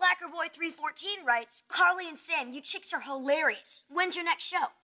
Slackerboy314 writes, Carly and Sam, you chicks are hilarious. When's your next show?